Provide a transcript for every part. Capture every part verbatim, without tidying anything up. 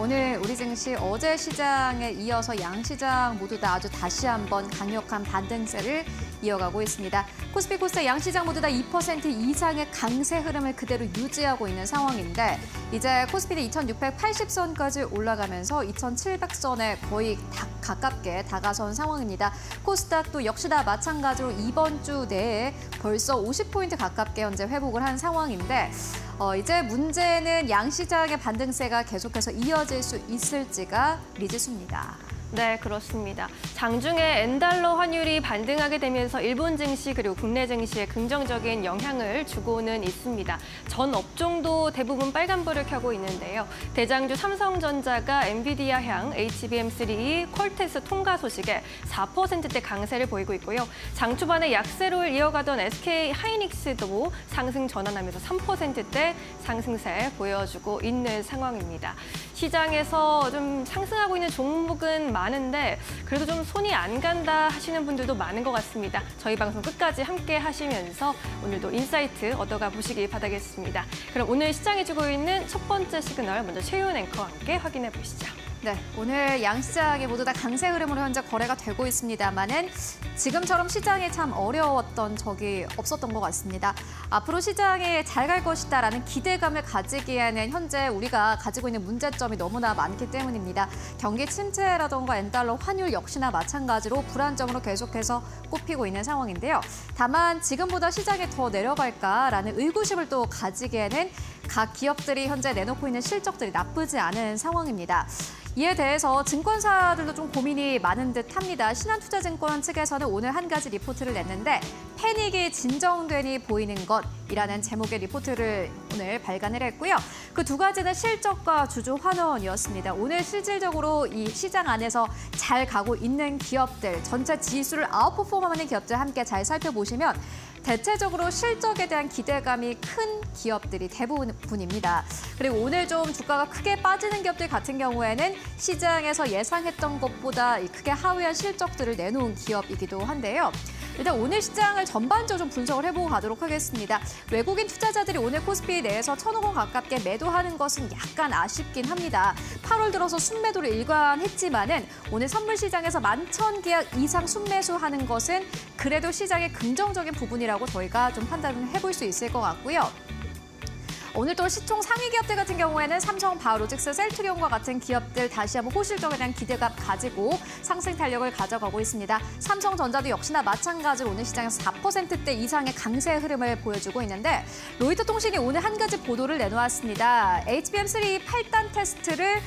오늘 우리 증시 어제 시장에 이어서 양시장 모두 다 아주 다시 한번 강력한 반등세를 이어가고 있습니다. 코스피 코스닥 양시장 모두 다 이 퍼센트 이상의 강세 흐름을 그대로 유지하고 있는 상황인데 이제 코스피는 이천육백팔십 선까지 올라가면서 이천칠백 선에 거의 다, 가깝게 다가선 상황입니다. 코스닥도 역시나 마찬가지로 이번 주 내에 벌써 오십 포인트 가깝게 현재 회복을 한 상황인데 어, 이제 문제는 양시장의 반등세가 계속해서 이어질 수 있을지가 미지수입니다. 네, 그렇습니다. 장중에 엔달러 환율이 반등하게 되면서 일본 증시 그리고 국내 증시에 긍정적인 영향을 주고는 있습니다. 전 업종도 대부분 빨간불을 켜고 있는데요. 대장주 삼성전자가 엔비디아향 에이치비엠 쓰리 퀄테스 통과 소식에 사 퍼센트대 강세를 보이고 있고요. 장 초반에 약세를 이어가던 에스케이하이닉스도 상승 전환하면서 삼 퍼센트대 상승세 보여주고 있는 상황입니다. 시장에서 좀 상승하고 있는 종목은 많은데 그래도 좀 손이 안 간다 하시는 분들도 많은 것 같습니다. 저희 방송 끝까지 함께 하시면서 오늘도 인사이트 얻어가 보시길 바라겠습니다. 그럼 오늘 시장이 주고 있는 첫 번째 시그널 먼저 최윤 앵커와 함께 확인해 보시죠. 네, 오늘 양시장이 모두 다 강세 흐름으로 현재 거래가 되고 있습니다만은 지금처럼 시장이 참 어려웠던 적이 없었던 것 같습니다. 앞으로 시장이 잘 갈 것이다라는 기대감을 가지기에는 현재 우리가 가지고 있는 문제점이 너무나 많기 때문입니다. 경기 침체라던가 엔달러 환율 역시나 마찬가지로 불안정으로 계속해서 꼽히고 있는 상황인데요. 다만 지금보다 시장이 더 내려갈까라는 의구심을 또 가지기에는 각 기업들이 현재 내놓고 있는 실적들이 나쁘지 않은 상황입니다. 이에 대해서 증권사들도 좀 고민이 많은 듯합니다. 신한투자증권 측에서는 오늘 한 가지 리포트를 냈는데 패닉이 진정되니 보이는 것이라는 제목의 리포트를 오늘 발간을 했고요. 그 두 가지는 실적과 주주 환원이었습니다. 오늘 실질적으로 이 시장 안에서 잘 가고 있는 기업들, 전체 지수를 아웃퍼폼하는 기업들 함께 잘 살펴보시면 대체적으로 실적에 대한 기대감이 큰 기업들이 대부분입니다. 그리고 오늘 좀 주가가 크게 빠지는 기업들 같은 경우에는 시장에서 예상했던 것보다 크게 하회한 실적들을 내놓은 기업이기도 한데요. 일단 오늘 시장을 전반적으로 좀 분석을 해보고 가도록 하겠습니다. 외국인 투자자들이 오늘 코스피 내에서 천억 원 가깝게 매도하는 것은 약간 아쉽긴 합니다. 팔월 들어서 순매도를 일관했지만은 오늘 선물 시장에서 만 천 계약 이상 순매수하는 것은 그래도 시장의 긍정적인 부분이라고 저희가 좀 판단을 해볼 수 있을 것 같고요. 오늘 또 시총 상위 기업들 같은 경우에는 삼성, 바이오로직스, 셀트리온과 같은 기업들 다시 한번 호실적에 대한 기대감 가지고 상승 탄력을 가져가고 있습니다. 삼성전자도 역시나 마찬가지로 오늘 시장에서 사 퍼센트대 이상의 강세 흐름을 보여주고 있는데 로이터 통신이 오늘 한 가지 보도를 내놓았습니다. 에이치비엠 쓰리 팔 단 테스트를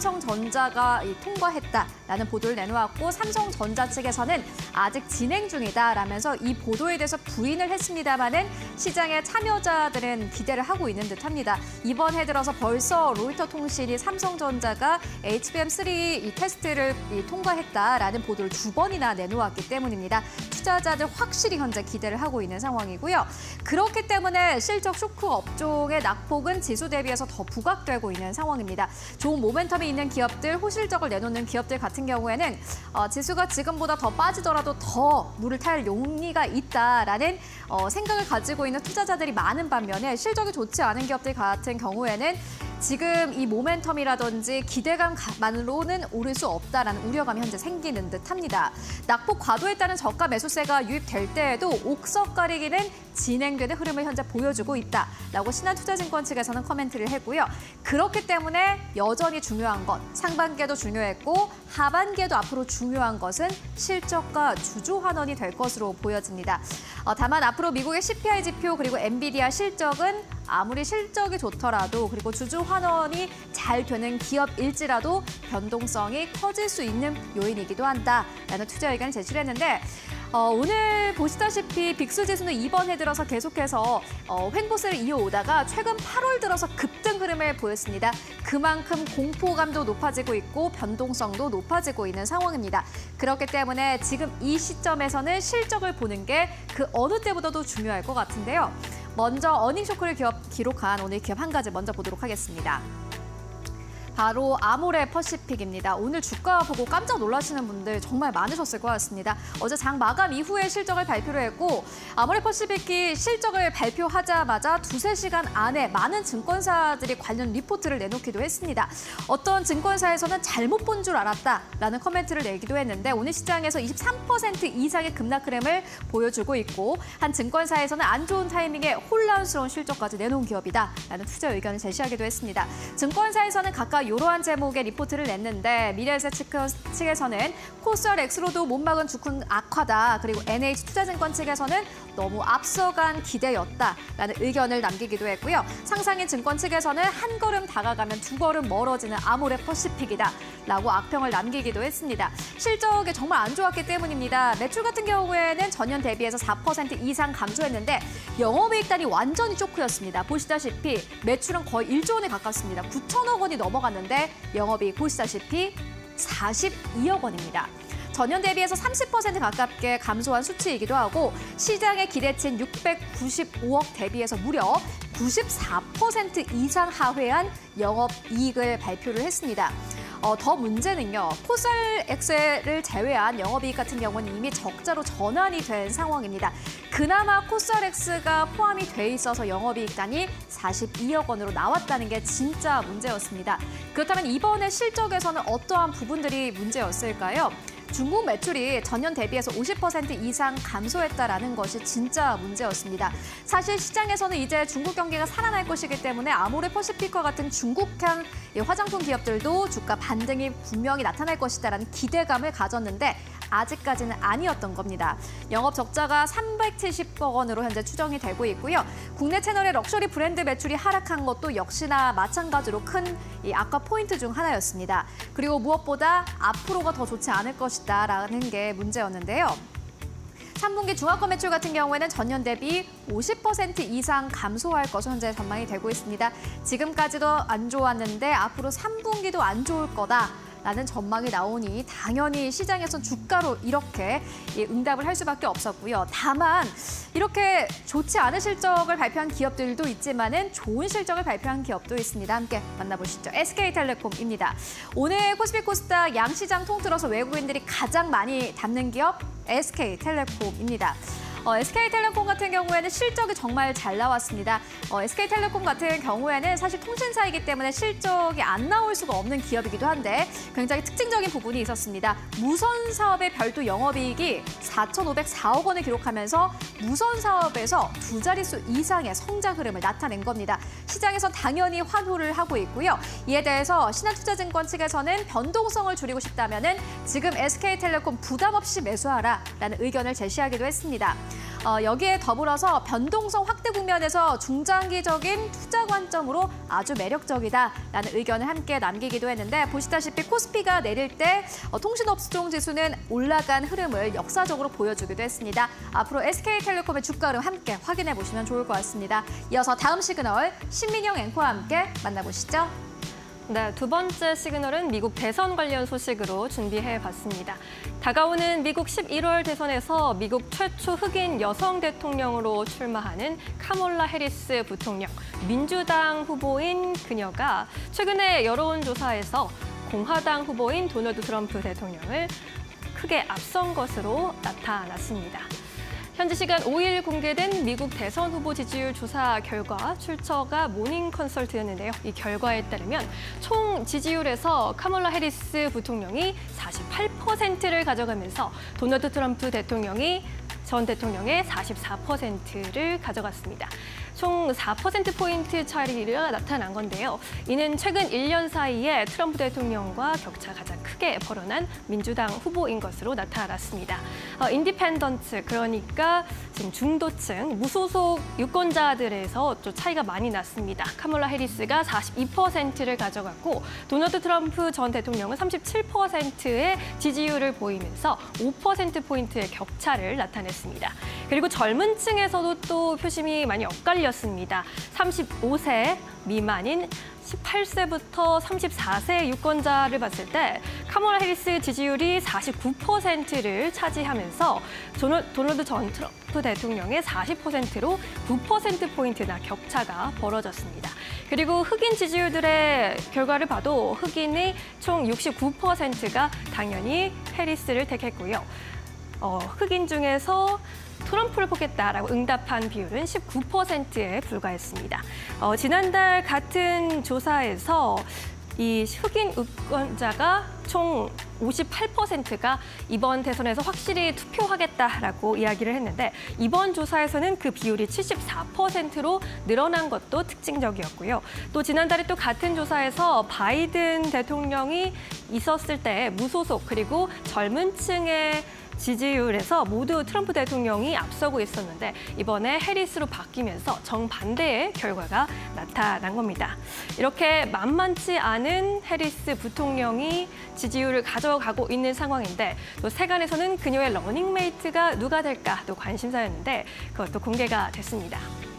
삼성전자가 통과했다라는 보도를 내놓았고 삼성전자 측에서는 아직 진행 중이다라면서 이 보도에 대해서 부인을 했습니다마는 시장의 참여자들은 기대를 하고 있는 듯합니다. 이번 해 들어서 벌써 로이터 통신이 삼성전자가 에이치비엠 쓰리 이 테스트를 통과했다라는 보도를 두 번이나 내놓았기 때문입니다. 투자자들 확실히 현재 기대를 하고 있는 상황이고요. 그렇기 때문에 실적 쇼크 업종의 낙폭은 지수 대비해서 더 부각되고 있는 상황입니다. 좋은 모멘텀이 있는 기업들, 호실적을 내놓는 기업들 같은 경우에는 어, 지수가 지금보다 더 빠지더라도 더 물을 탈 용의가 있다라는 어, 생각을 가지고 있는 투자자들이 많은 반면에 실적이 좋지 않은 기업들 같은 경우에는 지금 이 모멘텀이라든지 기대감만으로는 오를 수 없다라는 우려감이 현재 생기는 듯합니다. 낙폭 과도에 따른 저가 매수세가 유입될 때에도 옥석 가리기는 진행되는 흐름을 현재 보여주고 있다라고 신한투자증권 측에서는 커멘트를 했고요. 그렇기 때문에 여전히 중요한 것, 상반기에도 중요했고 하반기에도 앞으로 중요한 것은 실적과 주주 환원이 될 것으로 보여집니다. 어, 다만 앞으로 미국의 씨피아이 지표 그리고 엔비디아 실적은 아무리 실적이 좋더라도 그리고 주주 환원이 잘 되는 기업일지라도 변동성이 커질 수 있는 요인이기도 한다라는 투자 의견을 제시를 했는데 어, 오늘 보시다시피 빅스지수는 이번 해 들어서 계속해서 어, 횡보세를 이어오다가 최근 팔월 들어서 급등 흐름을 보였습니다. 그만큼 공포감도 높아지고 있고 변동성도 높아지고 있는 상황입니다. 그렇기 때문에 지금 이 시점에서는 실적을 보는 게 그 어느 때보다도 중요할 것 같은데요. 먼저 어닝 쇼크를 기록, 기록한 오늘 기업 한 가지 먼저 보도록 하겠습니다. 바로 아모레 퍼시픽입니다. 오늘 주가 보고 깜짝 놀라시는 분들 정말 많으셨을 것 같습니다. 어제 장 마감 이후에 실적을 발표를 했고 아모레 퍼시픽이 실적을 발표하자마자 두세 시간 안에 많은 증권사들이 관련 리포트를 내놓기도 했습니다. 어떤 증권사에서는 잘못 본 줄 알았다라는 코멘트를 내기도 했는데 오늘 시장에서 이십삼 퍼센트 이상의 급락 흐름을 보여주고 있고 한 증권사에서는 안 좋은 타이밍에 혼란스러운 실적까지 내놓은 기업이다라는 투자 의견을 제시하기도 했습니다. 증권사에서는 각각 이러한 제목의 리포트를 냈는데 미래에셋 측에서는 코스닥스로도 못 막은 주군 악화다. 그리고 엔에이치투자증권 측에서는 너무 앞서간 기대였다라는 의견을 남기기도 했고요. 상상인 증권 측에서는 한 걸음 다가가면 두 걸음 멀어지는 아모레 퍼시픽이다라고 악평을 남기기도 했습니다. 실적이 정말 안 좋았기 때문입니다. 매출 같은 경우에는 전년 대비해서 사 퍼센트 이상 감소했는데 영업이익단이 완전히 쇼크였습니다. 보시다시피 매출은 거의 일조 원에 가깝습니다. 구천억 원이 넘어갔는데 영업이익 보시다시피 사십이억 원입니다. 전년 대비해서 삼십 퍼센트 가깝게 감소한 수치이기도 하고 시장의 기대치인 육백구십오억 대비해서 무려 구십사 퍼센트 이상 하회한 영업이익을 발표를 했습니다. 어, 더 문제는요. 코스닥을 제외한 영업이익 같은 경우는 이미 적자로 전환이 된 상황입니다. 그나마 코스닥가 포함이 돼 있어서 영업이익단이 사십이억 원으로 나왔다는 게 진짜 문제였습니다. 그렇다면 이번에 실적에서는 어떠한 부분들이 문제였을까요? 중국 매출이 전년 대비해서 오십 퍼센트 이상 감소했다라는 것이 진짜 문제였습니다. 사실 시장에서는 이제 중국 경기가 살아날 것이기 때문에 아모레 퍼시픽과 같은 중국향 화장품 기업들도 주가 반등이 분명히 나타날 것이다라는 기대감을 가졌는데 아직까지는 아니었던 겁니다. 영업 적자가 삼백칠십억 원으로 현재 추정이 되고 있고요. 국내 채널의 럭셔리 브랜드 매출이 하락한 것도 역시나 마찬가지로 큰 이 악화 포인트 중 하나였습니다. 그리고 무엇보다 앞으로가 더 좋지 않을 것이다라는 게 문제였는데요. 삼 분기 중화권 매출 같은 경우에는 전년 대비 오십 퍼센트 이상 감소할 것으로 현재 전망이 되고 있습니다. 지금까지도 안 좋았는데 앞으로 삼 분기도 안 좋을 거다. 라는 전망이 나오니 당연히 시장에선 주가로 이렇게 응답을 할 수밖에 없었고요. 다만 이렇게 좋지 않은 실적을 발표한 기업들도 있지만은 좋은 실적을 발표한 기업도 있습니다. 함께 만나보시죠. 에스케이텔레콤입니다. 오늘 코스피 코스닥 양시장 통틀어서 외국인들이 가장 많이 담는 기업 에스케이텔레콤입니다. 어, 에스케이텔레콤 같은 경우에는 실적이 정말 잘 나왔습니다. 어, 에스케이텔레콤 같은 경우에는 사실 통신사이기 때문에 실적이 안 나올 수가 없는 기업이기도 한데 굉장히 특징적인 부분이 있었습니다. 무선 사업의 별도 영업이익이 사천오백사억 원을 기록하면서 무선 사업에서 두 자릿수 이상의 성장 흐름을 나타낸 겁니다. 시장에서 당연히 환호를 하고 있고요. 이에 대해서 신한투자증권 측에서는 변동성을 줄이고 싶다면은 지금 에스케이텔레콤 부담 없이 매수하라라는 의견을 제시하기도 했습니다. 어, 여기에 더불어서 변동성 확대 국면에서 중장기적인 투자 관점으로 아주 매력적이다라는 의견을 함께 남기기도 했는데 보시다시피 코스피가 내릴 때 어, 통신업종 지수는 올라간 흐름을 역사적으로 보여주기도 했습니다. 앞으로 에스케이텔레콤의 주가 흐름 함께 확인해 보시면 좋을 것 같습니다. 이어서 다음 시그널 신민영 앵커와 함께 만나보시죠. 네, 두 번째 시그널은 미국 대선 관련 소식으로 준비해봤습니다. 다가오는 미국 십일월 대선에서 미국 최초 흑인 여성 대통령으로 출마하는 카몰라 해리스 부통령, 민주당 후보인 그녀가 최근에 여론조사에서 공화당 후보인 도널드 트럼프 대통령을 크게 앞선 것으로 나타났습니다. 현지 시간 오 일 공개된 미국 대선 후보 지지율 조사 결과 출처가 모닝 컨설트였는데요. 이 결과에 따르면 총 지지율에서 카몰라 해리스 부통령이 사십팔 퍼센트를 가져가면서 도널드 트럼프 대통령이 전 대통령의 사십사 퍼센트를 가져갔습니다. 총 사 퍼센트포인트 차이가 나타난 건데요. 이는 최근 일 년 사이에 트럼프 대통령과 격차 가장 크게 벌어난 민주당 후보인 것으로 나타났습니다. 어, 인디펜던트, 그러니까 지금 중도층, 무소속 유권자들에서 또 차이가 많이 났습니다. 카몰라 해리스가 사십이 퍼센트를 가져갔고 도널드 트럼프 전 대통령은 삼십칠 퍼센트의 지지율을 보이면서 오 퍼센트포인트의 격차를 나타냈습니다. 그리고 젊은 층에서도 또 표심이 많이 엇갈렸습니다. 삼십오 세 미만인 십팔 세부터 삼십사 세 유권자를 봤을 때 카몰라 해리스 지지율이 사십구 퍼센트를 차지하면서 도널드 전 트럼프 대통령의 사십 퍼센트로 구 퍼센트포인트나 격차가 벌어졌습니다. 그리고 흑인 지지율들의 결과를 봐도 흑인의 총 육십구 퍼센트가 당연히 해리스를 택했고요. 어, 흑인 중에서 트럼프를 뽑겠다라고 응답한 비율은 십구 퍼센트에 불과했습니다. 어, 지난달 같은 조사에서 이 흑인 유권자가 총 오십팔 퍼센트가 이번 대선에서 확실히 투표하겠다라고 이야기를 했는데 이번 조사에서는 그 비율이 칠십사 퍼센트로 늘어난 것도 특징적이었고요. 또 지난달에 또 같은 조사에서 바이든 대통령이 있었을 때 무소속 그리고 젊은 층의 지지율에서 모두 트럼프 대통령이 앞서고 있었는데 이번에 해리스로 바뀌면서 정반대의 결과가 나타난 겁니다. 이렇게 만만치 않은 해리스 부통령이 지지율을 가져가고 있는 상황인데 또 세간에서는 그녀의 러닝메이트가 누가 될까 또 관심사였는데 그것도 공개가 됐습니다.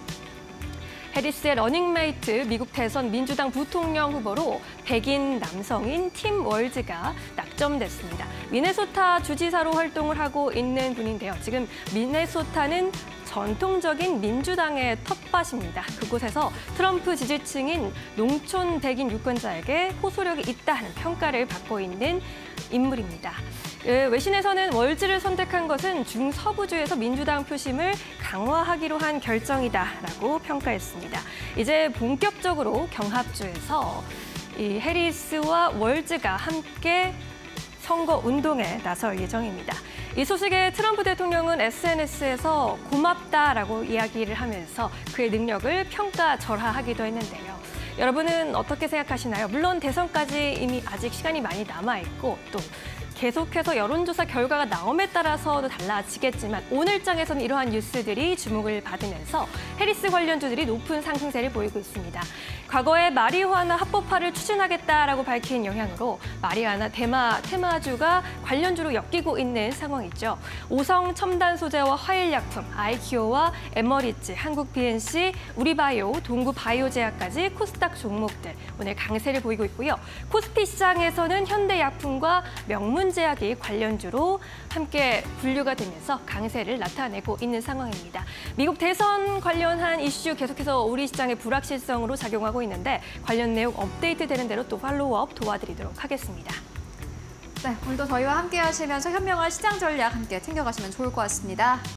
해리스의 러닝메이트 미국 대선 민주당 부통령 후보로 백인 남성인 팀 월즈가 낙점됐습니다. 미네소타 주지사로 활동을 하고 있는 분인데요. 지금 미네소타는 전통적인 민주당의 텃밭입니다. 그곳에서 트럼프 지지층인 농촌 백인 유권자에게 호소력이 있다는 평가를 받고 있는 인물입니다. 외신에서는 월즈를 선택한 것은 중서부주에서 민주당 표심을 강화하기로 한 결정이다라고 평가했습니다. 이제 본격적으로 경합주에서 이 해리스와 월즈가 함께 선거 운동에 나설 예정입니다. 이 소식에 트럼프 대통령은 에스엔에스에서 고맙다라고 이야기를 하면서 그의 능력을 평가절하하기도 했는데요. 여러분은 어떻게 생각하시나요? 물론 대선까지 이미 아직 시간이 많이 남아있고 또 계속해서 여론조사 결과가 나옴에 따라서도 달라지겠지만 오늘장에서는 이러한 뉴스들이 주목을 받으면서 해리스 관련주들이 높은 상승세를 보이고 있습니다. 과거에 마리화나 합법화를 추진하겠다라고 밝힌 영향으로 마리화나 대마, 테마주가 관련주로 엮이고 있는 상황이죠. 오성 첨단 소재와 화일약품, 아이키오와 에머리지, 한국 비엔씨, 우리바이오, 동구바이오제약까지 코스닥 종목들 오늘 강세를 보이고 있고요. 코스피 시장에서는 현대약품과 명문제약이 관련주로 함께 분류가 되면서 강세를 나타내고 있는 상황입니다. 미국 대선 관련한 이슈 계속해서 우리 시장의 불확실성으로 작용하고 있는데 관련 내용 업데이트되는 대로 또 팔로우업 도와드리도록 하겠습니다. 네, 오늘도 저희와 함께 하시면서 현명한 시장 전략 함께 챙겨가시면 좋을 것 같습니다.